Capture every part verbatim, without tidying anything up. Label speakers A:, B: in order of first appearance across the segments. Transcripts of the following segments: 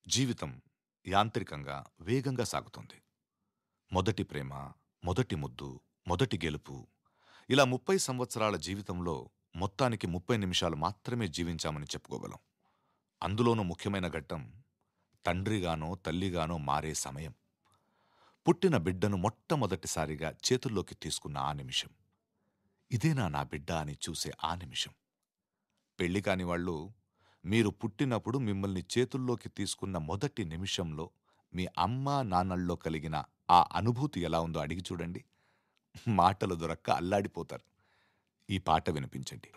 A: జీవితం యాంత్రికంగా వేగంగా సాగుతుంది. మొదటి ప్రేమ, మొదటి ముద్దు, మొదటి గెలుపు, ఇలా ముప్పై సంవత్సరాల జీవితంలో మొత్తానికి ముప్పై నిమిషాలు మాత్రమే జీవించామని చెప్పుకోగలం. అందులోనూ ముఖ్యమైన ఘట్టం తండ్రిగానో తల్లిగానో మారే సమయం. పుట్టిన బిడ్డను మొట్టమొదటిసారిగా చేతుల్లోకి తీసుకున్న ఆ నిమిషం, ఇదేనా నా బిడ్డ అని చూసే ఆ నిమిషం. పెళ్లి కాని వాళ్ళు మీరు పుట్టినప్పుడు మిమ్మల్ని చేతుల్లోకి తీసుకున్న మొదటి నిమిషంలో మీ అమ్మా నాన్నల్లో కలిగిన ఆ అనుభూతి ఎలా ఉందో అడిగి చూడండి. మాటలు దొరక్క అల్లాడిపోతారు. ఈ పాట వినిపించండి.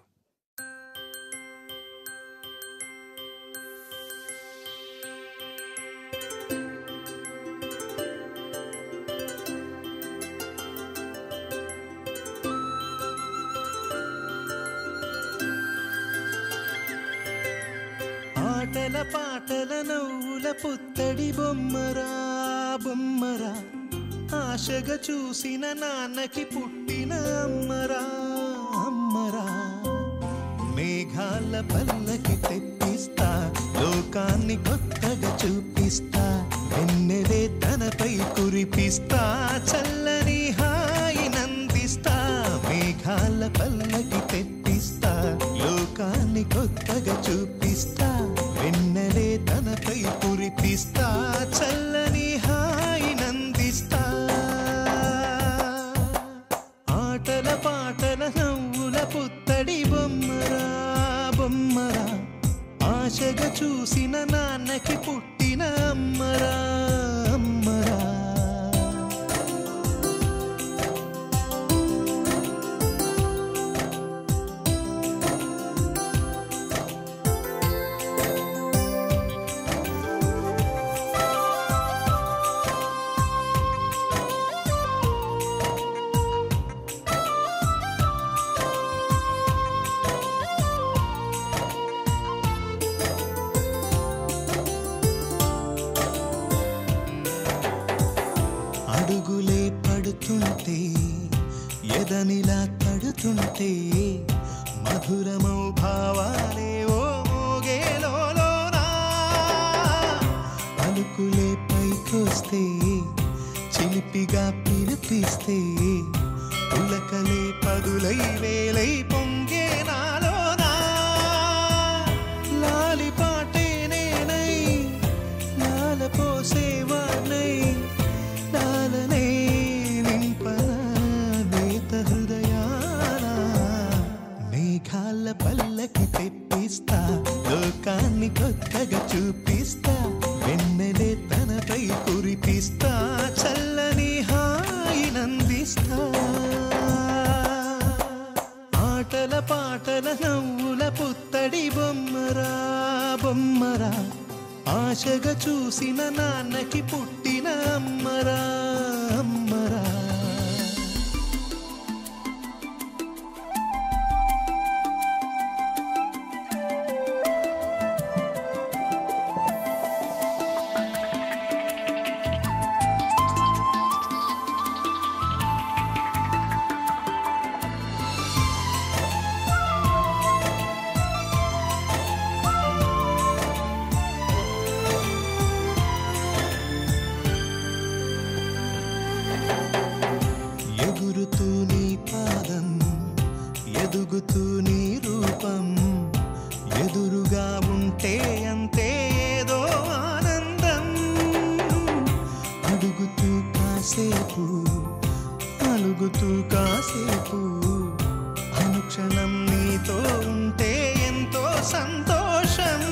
B: ఆటల పాటల నవ్వుల పుత్తడి బొమ్మరా బొమ్మరా, ఆశగా చూసిన నాన్నకి పుట్టిన అమ్మరా అమ్మరా. మేఘాల పల్లకి తెప్పిస్తా, లోకాన్ని కొత్తగా చూపిస్తా, వెన్నెలే తనపై కురిపిస్తా, చల్లని హాయి నందిస్తా. మేఘాల పల్లకి తెప్పిస్తా, లోకాన్ని కొత్తగా చూపిస్తా, వెన్నెలే తనపై కురిపిస్తా, చల్లని హాయి నందిస్తా. ఆటల పాటల నవ్వుల పుత్తడి బొమ్మరా బొమ్మరా, ఆశగా చూసిన నాన్నకి పుట్టిన అమ్మరా అమ్మరా. అడుగులే పడుతుంటే, ఎదనిలా తడుతుంటే, మధురమౌ భావాలే ఓ మోగేలోనా. పలుకులే పైకొస్తే, చిలిపిగా పిలిపిస్తే, పులకలే పదులై వేలై పొంగే నాలోనా. లాలి పాటే నేనై, లాల పోసేవాణ్ణై, లాలనే నింపనా నేత హృదయాన. మేఘాల పల్లకి తెప్పిస్తా, లోకాన్ని కొత్తగా చూపిస్తా, వెన్నెలే తనపై కురిపిస్తా, చల్లని హాయి నందిస్తా. ఆటల పాటల నవ్వుల పుత్తడి బొమ్మరా బొమ్మరా, ఆశగా చూసిన నాన్నకి పుట్టిన అమ్మరా అమ్మరా. ఎగురుతూ నీ పాదం, ఎదుగుతూ నీ రూపం, ఎదురుగా ఉంటే అంతే ఏదో ఆనందం. అడుగుతూ కాసేపు, అలుగుతూ కాసేపు, అనుక్షణం నీతో ఉంటే ఎంతో సంతోషం.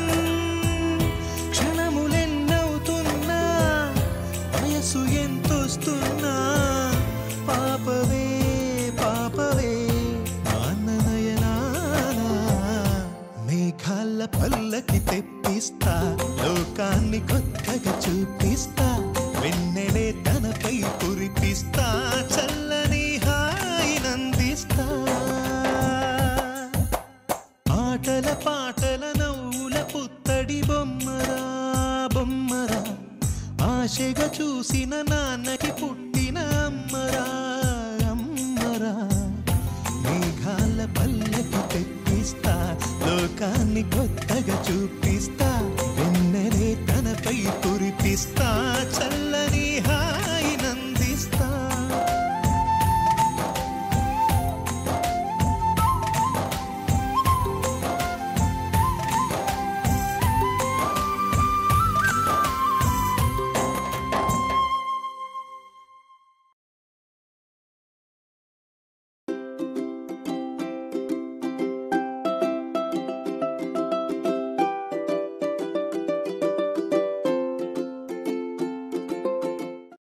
B: క్షణములెన్నవుతున్నా, వయసు ఎంతొస్తున్నా, పాపవే పాపవే నాన్ననయనానా. మేఘాల పల్లకి తెప్పిస్తా, లోకాన్ని కొత్తగా చూపిస్తా, వెన్నెలే తనపై కురిపిస్తా, చల్లని హాయి నందిస్తా. ఆటల పాటల నవ్వుల పుత్తడి బొమ్మరా బొమ్మరా, ఆశగా చూసిన నాన్నకి పుట్టిన అమ్మరా అమ్మరా. మేఘాల పల్లకి తెప్పిస్తా, లోకాన్ని కొత్తగా చూపి